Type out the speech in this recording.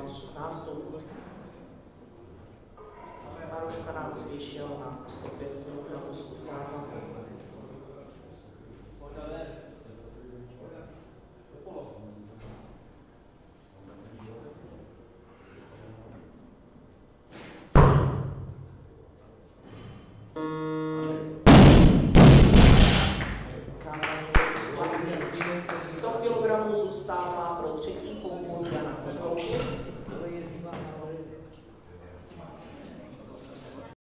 nástup. Maruška nám zvýšil na 105 kg svůj základ. Základní 100 kg zůstává pro třetí pokus Jana Kožolky.